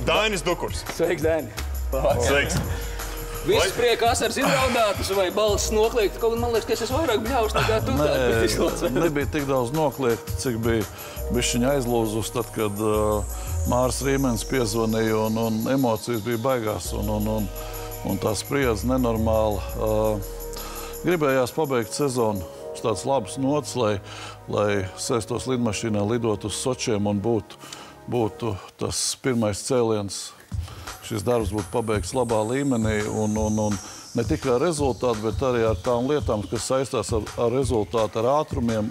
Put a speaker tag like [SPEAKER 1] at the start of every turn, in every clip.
[SPEAKER 1] Dainis Dukurs.
[SPEAKER 2] Sveiks, Daini.
[SPEAKER 1] Sveiks.
[SPEAKER 2] Visas prieka asaras izraudātas vai balss nokliegt? Kaut man liekas, ka es esmu vairāk bļaus nekā tu tādu.
[SPEAKER 3] Nebija tik daudz nokliegt, cik bija bišķiņa aizlūzus, tad, kad Māris Rīmenis piezvanīja un emocijas bija baigās un tā spriedze nenormāli. Gribējās pabeigt sezonu uz tāds labs nots, lai sēstos lidmašīnā, lidot uz Sočiem un būtu tas pirmais cēliens. Šis darbs būtu pabeigts labā līmenī un ne tikai ar rezultātu, bet arī ar tām lietām, kas saistās ar rezultātu, ar ātrumiem,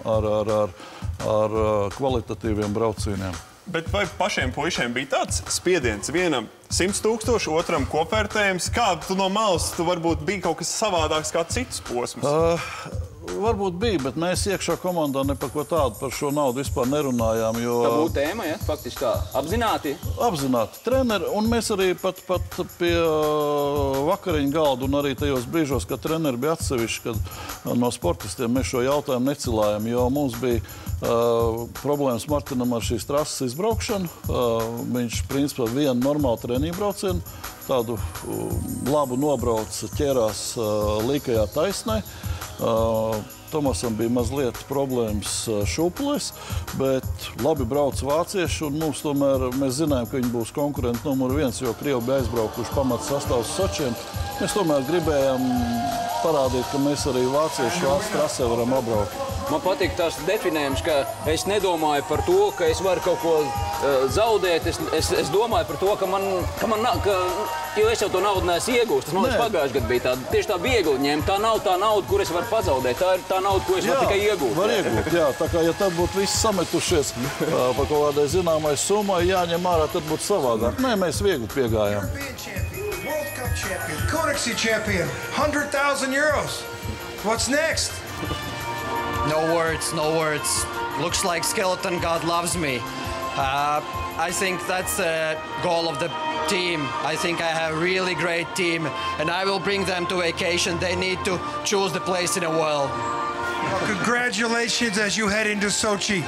[SPEAKER 3] ar kvalitatīviem braucieniem.
[SPEAKER 1] Bet vai pašiem puišiem bija tāds spiediens? Vienam 100 000, otram kopvērtējums. Kā tu no malas, tu varbūt bija kaut kas savādāks kā citus posmus?
[SPEAKER 3] Varbūt bija, bet mēs iekšā komandā ne par ko tādu par šo naudu vispār nerunājām, jo...
[SPEAKER 2] Tā būtu tēma, ja? Faktiski tā. Apzināti?
[SPEAKER 3] Apzināti. Treneri, un mēs arī pat pie vakariņu galda un arī tajos brīžos, kad treneri bija atsevišķi, kad no sportistiem mēs šo jautājumu necilājam, jo mums bija problēmas Martinam ar šīs trases izbraukšanu. Viņš, principā, vienu normālu treniņu braucienu, tādu labu nobrauc, ķērās līkajā taisnē. Tomasam bija mazliet problēmas šūpulēs, bet labi brauc vācieši, un mums tomēr mēs zinājām, ka viņi būs konkurenti numur 1, jo Krievi bija aizbraukuši pamats sastāvs Sočiem. Mēs tomēr gribējām parādīt, ka mēs arī vācieši vācu trasē varam apbraukt.
[SPEAKER 2] Man patīk tās definējums, ka es nedomāju par to, ka es varu kaut ko zaudēt. Es domāju par to, jo es jau to naudu neesmu iegūst. Tas man liekas pagājuši gadu bija tieši tā viegli ņemt. Tā nav tā nauda, kur es varu pazaudēt. Tā ir tā nauda, ko es varu tikai iegūt.
[SPEAKER 3] Var iegūt, jā. Tā kā, ja tad būtu visi sametušies pa kaut kādai zināmai summai, jāņem ārā, tad būtu savādāk. Nē, mēs viegli piegājām.
[SPEAKER 4] World Cup champion, Koenigsegg champion, 100,000 euros. What's next?
[SPEAKER 5] No words, no words. Looks like Skeleton God loves me. I think that's the goal of the team. I think I have a really great team, and I will bring them to vacation. They need to choose the place in the world.
[SPEAKER 4] Well, congratulations as you head into Sochi.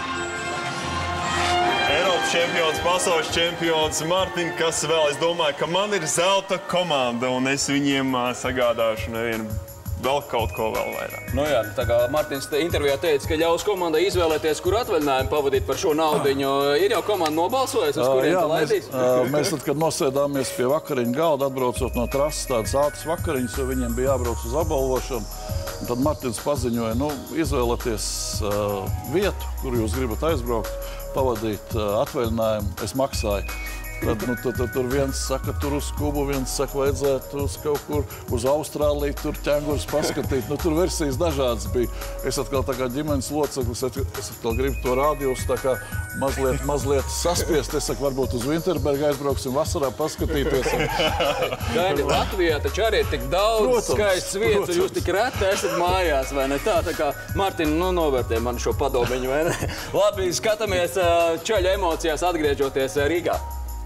[SPEAKER 1] Eiropas čempions, pasaules čempions, Martin, kas vēl? Es domāju, ka man ir zelta komanda, un es viņiem sagādāšu nevienu vēl kaut ko vēl vairāk.
[SPEAKER 2] Nu jā, tā kā Martins intervijā teica, ka ļaus komandai izvēlēties, kur atvaļinājumu pavadīt par šo naudiņu. Ir jau komanda nobalsojusi, uz kuriem tā laidīs?
[SPEAKER 3] Mēs tad, kad nosēdāmies pie vakariņu galda, atbraucot no trases tādas ātras vakariņas, jo viņiem bija jābrauc uz apbalvošanu. Un tad Martins paziņoja, izvēlēties vietu, kur jūs gribat aizbraukt, pavadīt atvaļinājumu. Es maksāju. Tad tur viens saka, tur uz Kubu, viens saka, vajadzētu uz kaut kur uz Austrāliju, tur ķengurus paskatīt. Tur versijas dažādas bija. Es atkal tā kā ģimenes loceklis, es atkal gribu to rādījus tā kā mazliet saspiest. Es saku, varbūt uz Vinterbergu aizbrauksim vasarā paskatīties.
[SPEAKER 2] Daini, Latvijā taču arī ir tik daudz skaistas vietas, un jūs tik reti esat mājās, vai ne tā? Tā kā Martin, novērtē man šo padomiņu, vai ne? Labi, skatāmies čaļa emocijās atgriežoties Rīgā.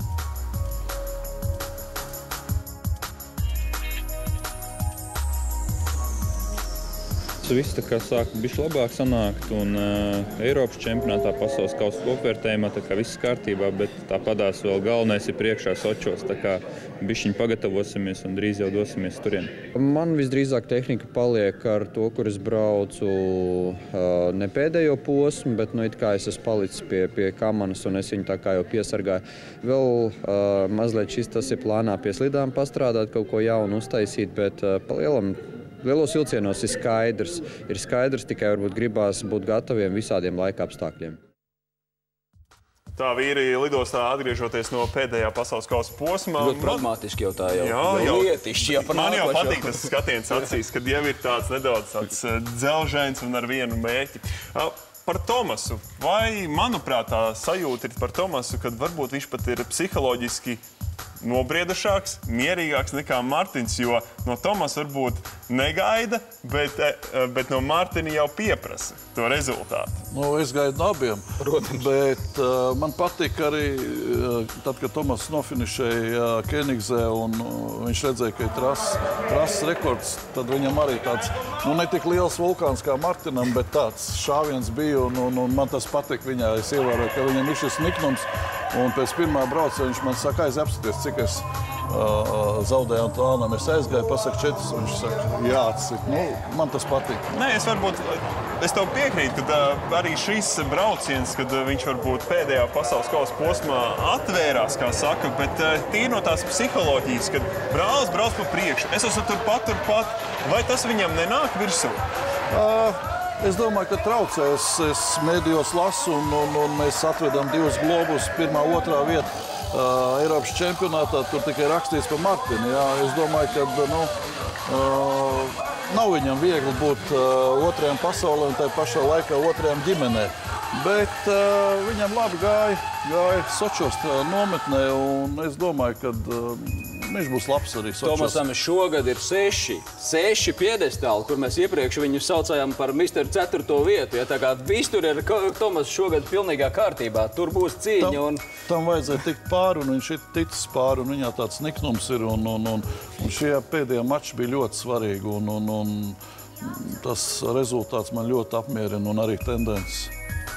[SPEAKER 6] Viss tā kā sāk bišķi labāk sanākt, un Eiropas čempionātā pasaules kausa kopvērtējumā tā kā viss kārtībā, bet tāpadās vēl galvenais ir priekšā Sočos, tā kā bišķiņi pagatavosimies un drīz jau dosimies turien.
[SPEAKER 7] Man visdrīzāk tehnika paliek ar to, kur es braucu ne pēdējo posmu, bet it kā es esmu palicis pie kamanas un es viņu tā kā jau piesargāju. Vēl mazliet tas ir plānā pie slidām pastrādāt, kaut ko jaunu uztaisīt, bet pa lielos vilcienos ir skaidrs. Ir skaidrs, tikai varbūt gribās būt gataviem visādiem laika apstākļiem.
[SPEAKER 1] Tā vīri lidostā atgriežoties no pēdējā pasaules kausa posma.
[SPEAKER 2] Ļoti pragmatiski jau tā jau lietišķi.
[SPEAKER 1] Man jau patīk tas skatiens acīs, kad jau ir tāds nedaudz tāds dzelžains un ar vienu mērķi. Par Tomasu. Vai, manuprāt, tā sajūta ir par Tomasu, kad varbūt viņš pat ir psiholoģiski nobriedušāks, mierīgāks nekā Martins, jo no Tomasa varbūt negaida, bet no Martina jau pieprasa to rezultātu.
[SPEAKER 3] Nu, es gaidu no abiem.
[SPEAKER 2] Protams.
[SPEAKER 3] Bet man patīk arī, tad, kad Tomas nofinišēja Kenigzē un viņš redzēja, ka ir trases rekords, tad viņam arī tāds, nu, ne tik liels vulkāns kā Martinam, bet tāds šāviens bija un man tas patīk viņā. Es ievēroju, ka viņam ir šis niknums un pēc pirmā brauca viņš man saka, apskaties, cik es zaudēju Antuānam. Es aizgāju, pasaka 4, un viņš saka, jāatsit. Nu, man tas patīk.
[SPEAKER 1] Nē, es tev piekrītu, ka arī šis brauciens, kad viņš varbūt pēdējā pasaules kausa posmā atvērās, kā saka, bet tīri no tās psiholoģijas, kad brālis brauc pa priekšu, es esmu turpat, vai tas viņam nenāk virsū?
[SPEAKER 3] Es domāju, ka traucē. Es mēdījos lasu, un mēs atvedam 2 globus, 1., 2. vieta Eiropas čempionātā. Tur tikai rakstīts par Martinu. Jā. Es domāju, ka nav viņam viegli būt 2. pasaulē un tajā pašā laikā 2. ģimenē. Bet viņam labi gāja Sočos nometnē, un es domāju, ka viņš būs labs arī Sočos.
[SPEAKER 2] Tomasam šogad ir 6 piedestāli, kur mēs iepriekš viņu saucājām par Misteru 4. vietu. Ja, tā kā viss tur ir Tomas šogad pilnīgā kārtībā. Tur būs cīņa.
[SPEAKER 3] Tam vajadzēja tikt pāri, un viņš ir ticis pāri, un viņā tāds niknums ir. Un šie pēdējie mači bija ļoti svarīgi, un tas rezultāts man ļoti apmierina, un arī tendences.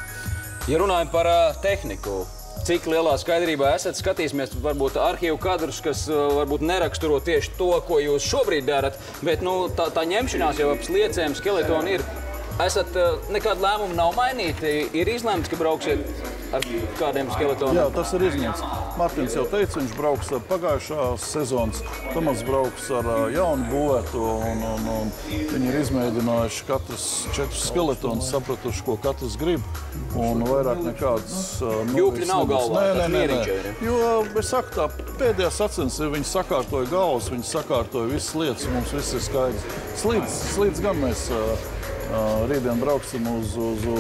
[SPEAKER 2] Ja runājam par tehniku, cik lielā skaidrībā esat, skatīsimies varbūt arhīvu kadrus, kas varbūt neraksturo tieši to, ko jūs šobrīd darat, bet tā ņemšanās jau ap sliecēm, skeletonu ir. Esat nekādu lēmumu nav mainīti? Ir izlēmts, ka brauksiet ar kādiem skeletoniem?
[SPEAKER 3] Jā, tas ir izņemts. Martins jau teica, viņš brauks ar pagājušās sezonas. Tomas brauks ar jaunu būvētu, un viņi ir izmēģinājuši katrs 4 skeletonus, sapratuši, ko katrs grib, un vairāk nekādas
[SPEAKER 2] Jūpļi nav galvā,
[SPEAKER 3] nē. Jo, es saku tā, pēdējā sacensībā viņi sakārtoja galvas, viņi sakārtoja visas lietas, un mums viss ir skaidrs. Slīdz gan mēs rītdien brauksim uz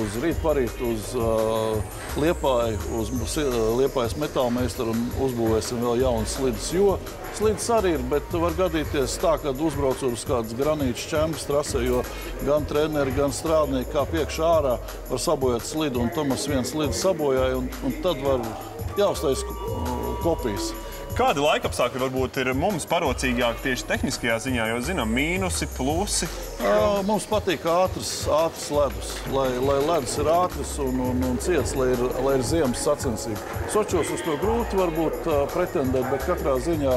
[SPEAKER 3] rīt uz Liepāju, uz Liepājas metālmeistaru un uzbūvēsim vēl jaunas slidus, jo slidus arī ir, bet var gadīties tā, kad uzbraucot uz kādas granītas čempas trasē, jo gan treneri, gan strādnieki kā piekšā ārā var sabojāt slidu, un Tomas viens slidu sabojāja, un tad var jāuztais kopijas.
[SPEAKER 1] Kādi laikapstākļi varbūt ir mums parocīgāki tieši tehniskajā ziņā, jo zinām mīnusi, plusi?
[SPEAKER 3] Mums patīk ātrs ledus, lai ledus ir ātrs un ciets, lai ir ziemas sacensība. Sočos uz to grūti varbūt pretendēt, bet katrā ziņā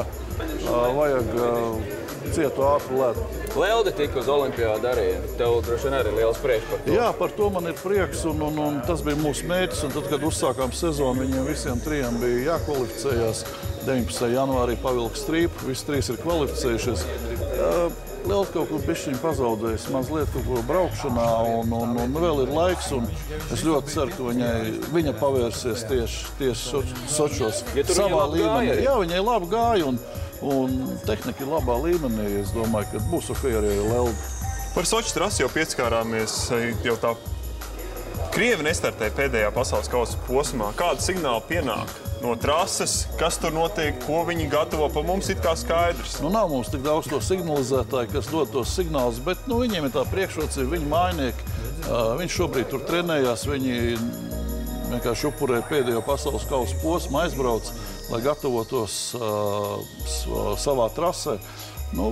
[SPEAKER 3] vajag cietu ātru ledu.
[SPEAKER 2] Lelde tika uz olimpiādu arī. Tev droši vien arī liels prieks par to.
[SPEAKER 3] Jā, par to man ir prieks, un tas bija mūsu mērķis. Un tad, kad uzsākām sezonu, viņiem visiem 3 bija jākvalificējās. 19. janvārī pavilka strīpu, visi 3 ir kvalificējušies. Liela kaut kur bišķiņ pazaudējis mazliet kaut ko braukšanā, un vēl ir laiks, un es ļoti ceru, ka viņa pavērsies tieši Sočos savā līmenī. Jā, viņai labi gāja, un tehnika ir labā līmenī. Es domāju, ka būs ok arī Lelde.
[SPEAKER 1] Par Soču trasi jau pieskārāmies, jau tā Krievi nestartēja pēdējā pasaules kausa posmā. Kāda signāla pienāk no trases, kas tur notiek, ko viņi gatavo, pa mums it kā skaidrs?
[SPEAKER 3] Nu, nav mums tik daudz to signalizētāju, kas dod tos signālus, bet viņiem ir tā priekšrocība, viņi mājnieki. Viņš šobrīd tur trenējās, viņi vienkārši upurēja pēdējo pasaules kausa posmu, aizbrauc, lai gatavotos savā trasē. Nu,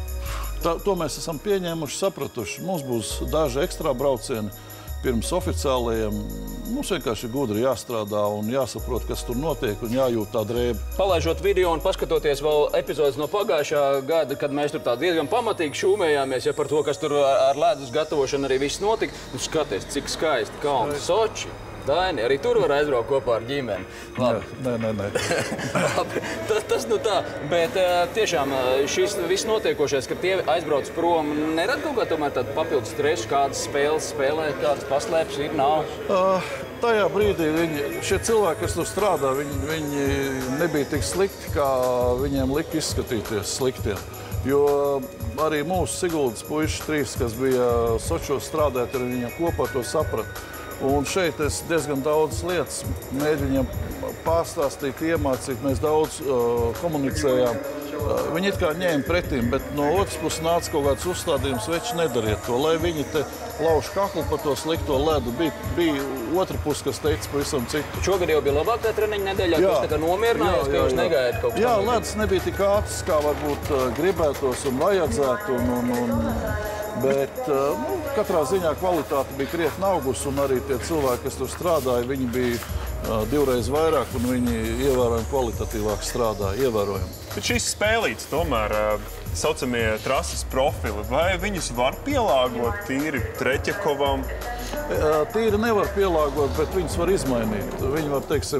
[SPEAKER 3] to mēs esam pieņēmuši, sapratuši. Mums būs daži ekstra braucieni pirms oficiālajiem. Mums vienkārši gudri jāstrādā un jāsaprot, kas tur notiek, un jājūt tā drēbe.
[SPEAKER 2] Palaižot video un paskatoties vēl epizodes no pagājušā gada, kad mēs tur tā diezgan pamatīgi šūmējāmies par to, kas tur ar ledus gatavošanu arī viss notika. Skaties, cik skaisti kalni Soči. Daini, arī tur var aizbraukt kopā ar ģimeni. Labi.
[SPEAKER 3] Nē.
[SPEAKER 2] Labi, tas tā. Bet tiešām šis viss notiekošais, ka tie aizbrauc prom, nerad kaut kā tomēr tādu papildus stresu, kādas spēles spēlē, kādas paslēpes ir, nav?
[SPEAKER 3] Tajā brīdī šie cilvēki, kas tur strādā, viņi nebija tik slikti, kā viņiem lika izskatīties sliktiem. Jo arī mūsu Siguldas puiši 3, kas bija Sočos strādāt, ar viņiem kopā to saprat. Un šeit es diezgan daudz lietas mēģinu viņam pārstāstīt, iemācīt. Mēs daudz komunicējām. viņi it kā ņēma pretīm, bet no otras puses nāca kaut kāds uzstādījums, veči nedariet to, lai viņi te lauž kaklu par to slikto ledu. Bija otra puse, kas teica pavisam citu.
[SPEAKER 2] Šogad jau bija labāk tā treniņa nedēļā, ka jūs tā kā nomierinājās, ka jūs negaidāt kaut ko.
[SPEAKER 3] Jā, ledus nebija tik ātrs, kā varbūt gribētos un vajadzētu. Bet katrā ziņā kvalitāte bija krietni augusi, un arī tie cilvēki, kas tur strādāja, viņi bija divreiz vairāk, un viņi ievērojami kvalitatīvāk strādāja, ievērojami.
[SPEAKER 1] Bet šīs spēlītes tomēr saucamie trases profili, vai viņus var pielāgot tīri Treķakovam?
[SPEAKER 3] Tīri nevar pielāgot, bet viņus var izmainīt. Viņi var, teiksim,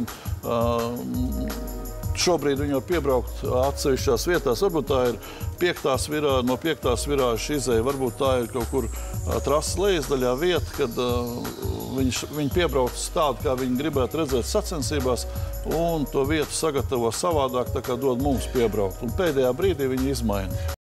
[SPEAKER 3] šobrīd viņi var piebraukt atsevišķās vietās. Varbūt tā ir no 5. virāžas izēja. Varbūt tā ir kaut kur trases lejasdaļā vieta, kad viņi piebrauc tādu, kā viņi gribētu redzēt sacensībās, un to vietu sagatavo savādāk, tā kā dod mums piebraukt. Un pēdējā brīdī viņi izmaina.